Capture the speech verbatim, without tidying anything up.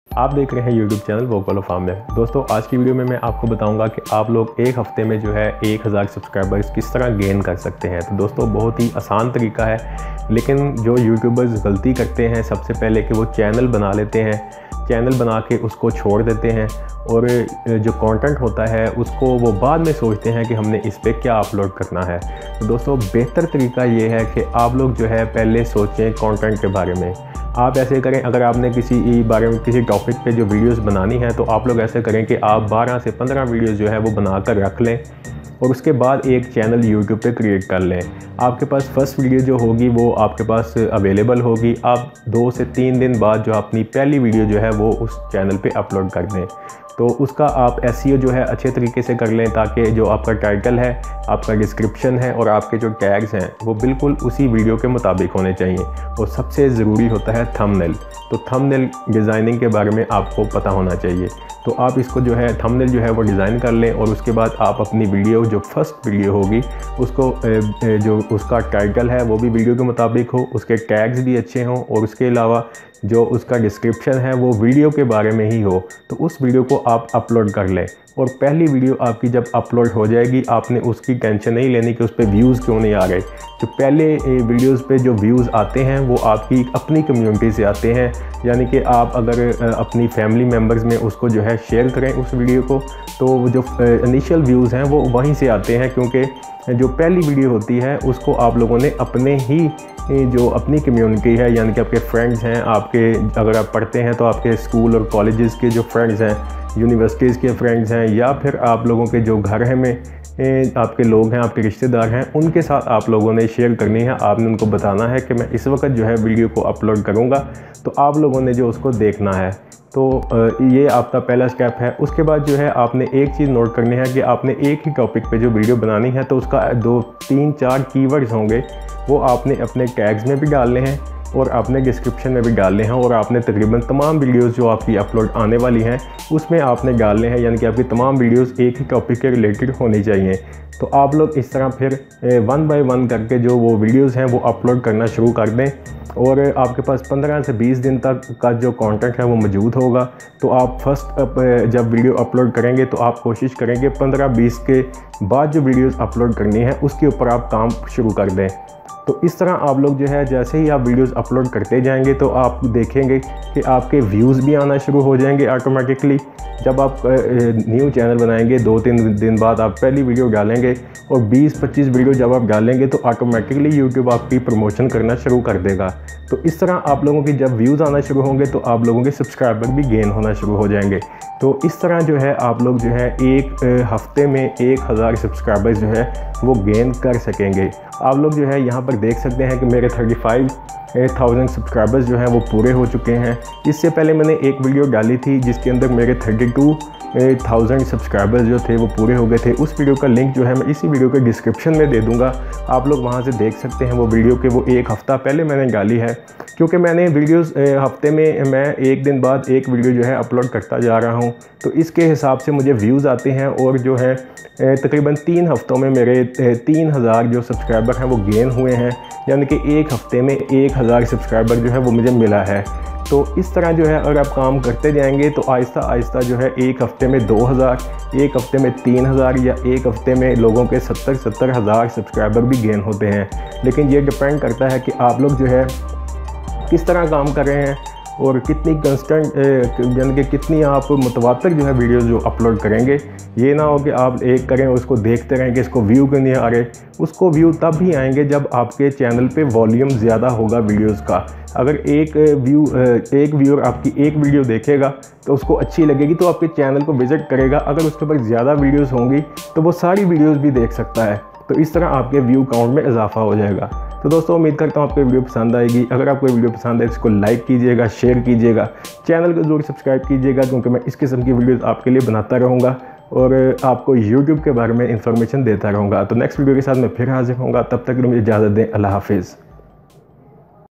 आप देख रहे हैं यूट्यूब चैनल वोकल फार्म में। दोस्तों आज की वीडियो में मैं आपको बताऊंगा कि आप लोग एक हफ्ते में जो है एक हज़ार सब्सक्राइबर्स किस तरह गेन कर सकते हैं। तो दोस्तों बहुत ही आसान तरीका है, लेकिन जो यूट्यूबर्स गलती करते हैं सबसे पहले कि वो चैनल बना लेते हैं, चैनल बना के उसको छोड़ देते हैं और जो कंटेंट होता है उसको वो बाद में सोचते हैं कि हमने इस पर क्या अपलोड करना है। तो दोस्तों बेहतर तरीका ये है कि आप लोग जो है पहले सोचें कंटेंट के बारे में। आप ऐसे करें, अगर आपने किसी बारे में किसी टॉपिक पे जो वीडियोस बनानी है तो आप लोग ऐसे करें कि आप बारह से पंद्रह वीडियोस जो है वो बनाकर रख लें और उसके बाद एक चैनल यूट्यूब पे क्रिएट कर लें। आपके पास फर्स्ट वीडियो जो होगी वो आपके पास अवेलेबल होगी। आप दो से तीन दिन बाद जो अपनी पहली वीडियो जो है वो उस चैनल पे अपलोड कर दें। तो उसका आप एसईओ जो है अच्छे तरीके से कर लें ताकि जो आपका टाइटल है, आपका डिस्क्रिप्शन है और आपके जो टैग्स हैं वो बिल्कुल उसी वीडियो के मुताबिक होने चाहिए। और सबसे ज़रूरी होता है थंबनेल। तो थंबनेल डिज़ाइनिंग के बारे में आपको पता होना चाहिए। तो आप इसको जो है थंबनेल जो है वो डिज़ाइन कर लें और उसके बाद आप अपनी वीडियो जो फर्स्ट वीडियो होगी उसको जो उसका टाइटल है वो भी वीडियो के मुताबिक हो, उसके टैग्स भी अच्छे हों और उसके अलावा जो उसका डिस्क्रिप्शन है वो वीडियो के बारे में ही हो। तो उस वीडियो को आप अपलोड कर लें और पहली वीडियो आपकी जब अपलोड हो जाएगी आपने उसकी टेंशन नहीं लेनी कि उस पर व्यूज़ क्यों नहीं आ रहे। जो पहले वीडियोस पे जो व्यूज़ आते हैं वो आपकी अपनी कम्युनिटी से आते हैं, यानी कि आप अगर अपनी फैमिली मेम्बर्स में उसको जो है शेयर करें उस वीडियो को तो जो इनिशियल व्यूज़ हैं वो वहीं से आते हैं, क्योंकि जो पहली वीडियो होती है उसको आप लोगों ने अपने ही जो अपनी कम्युनिटी है, यानी कि आपके फ्रेंड्स हैं, आपके अगर आप पढ़ते हैं तो आपके स्कूल और कॉलेजेस के जो फ्रेंड्स हैं, यूनिवर्सिटीज़ के फ्रेंड्स हैं, या फिर आप लोगों के जो घर है में आपके लोग हैं, आपके रिश्तेदार हैं, उनके साथ आप लोगों ने शेयर करनी है। आपने उनको बताना है कि मैं इस वक्त जो है वीडियो को अपलोड करूँगा, तो आप लोगों ने जो उसको देखना है। तो ये आपका पहला स्टेप है। उसके बाद जो है आपने एक चीज़ नोट करनी है कि आपने एक ही टॉपिक पे जो वीडियो बनानी है तो उसका दो तीन चार कीवर्ड्स होंगे, वो आपने अपने टैग्स में भी डालने हैं और आपने डिस्क्रिप्शन में भी डालने हैं और आपने तकरीबन तमाम वीडियोस जो आपकी अपलोड आने वाली हैं उसमें आपने डालने हैं, यानी कि आपकी तमाम वीडियोस एक ही टॉपिक के रिलेटेड होनी चाहिए। तो आप लोग इस तरह फिर वन बाय वन करके जो वो वीडियोस हैं वो अपलोड करना शुरू कर दें और आपके पास पंद्रह से बीस दिन तक का जो कंटेंट है वो मौजूद होगा। तो आप फर्स्ट जब वीडियो अपलोड करेंगे तो आप कोशिश करेंगे पंद्रह बीस के बाद जो वीडियोस अपलोड करनी है उसके ऊपर आप काम शुरू कर दें। तो इस तरह आप लोग जो है जैसे ही आप वीडियोस अपलोड करते जाएंगे तो आप देखेंगे कि आपके व्यूज़ भी आना शुरू हो जाएंगे ऑटोमेटिकली। जब आप न्यू चैनल बनाएंगे दो तीन दिन बाद आप पहली वीडियो डालेंगे और बीस पच्चीस वीडियो जब आप डालेंगे तो ऑटोमेटिकली यूट्यूब आपकी प्रमोशन करना शुरू कर देगा। तो इस तरह आप लोगों की जब व्यूज़ आना शुरू होंगे तो आप लोगों के सब्सक्राइबर भी गेन होना शुरू हो जाएंगे। तो इस तरह जो है आप लोग जो है एक हफ्ते में एक हज़ार सब्सक्राइबर्स जो है वो गेन कर सकेंगे। आप लोग जो है यहाँ पर देख सकते हैं कि मेरे थर्टी फाइव थाउजेंड सब्सक्राइबर्स जो हैं वो पूरे हो चुके हैं। इससे पहले मैंने एक वीडियो डाली थी जिसके अंदर मेरे थर्टी टू थाउजेंड सब्सक्राइबर्स जो थे वो पूरे हो गए थे। उस वीडियो का लिंक जो है मैं इसी वीडियो के डिस्क्रिप्शन में दे दूंगा, आप लोग वहां से देख सकते हैं वो वीडियो के वो एक हफ़्ता पहले मैंने डाली है। क्योंकि मैंने वीडियोस हफ्ते में मैं एक दिन बाद एक वीडियो जो है अपलोड करता जा रहा हूं, तो इसके हिसाब से मुझे व्यूज़ आते हैं और जो है तकरीबन तीन हफ्तों में मेरे तीन हज़ार जो सब्सक्राइबर हैं वो गेन हुए हैं, यानी कि एक हफ़्ते में एक हज़ार सब्सक्राइबर जो है वो मुझे मिला है। तो इस तरह जो है अगर आप काम करते जाएंगे तो आहिस्ता आहिस्ता जो है एक हफ़्ते में दो हज़ार, एक हफ़्ते में तीन हज़ार या एक हफ़्ते में लोगों के सत्तर सत्तर हज़ार सब्सक्राइबर भी गेन होते हैं। लेकिन ये डिपेंड करता है कि आप लोग जो है किस तरह काम कर रहे हैं और कितनी कंस्टेंट यानी कि कितनी आप मुतवातर जो है वीडियोस जो अपलोड करेंगे। ये ना हो कि आप एक करें उसको देखते रहें कि इसको व्यू क्यों नहीं आ रहे। उसको व्यू तब ही आएंगे जब आपके चैनल पे वॉल्यूम ज़्यादा होगा वीडियोस का। अगर एक व्यू एक व्यूअर आपकी एक वीडियो देखेगा तो उसको अच्छी लगेगी तो आपके चैनल को विज़िट करेगा। अगर उसके ऊपर ज़्यादा वीडियोस होंगी तो वो सारी वीडियोस भी देख सकता है। तो इस तरह आपके व्यू काउंट में इजाफा हो जाएगा। तो दोस्तों उम्मीद करता हूँ आपको वीडियो पसंद आएगी। अगर आपको वीडियो पसंद आए इसको लाइक कीजिएगा, शेयर कीजिएगा, चैनल को जरूर सब्सक्राइब कीजिएगा, क्योंकि मैं इस किस्म की वीडियोस आपके लिए बनाता रहूँगा और आपको यूट्यूब के बारे में इंफॉर्मेशन देता रहूँगा। तो नेक्स्ट वीडियो के साथ मैं फिर हाजिर होऊंगा, तब तक मुझे इजाज़त दें। अल्लाह हाफिज़।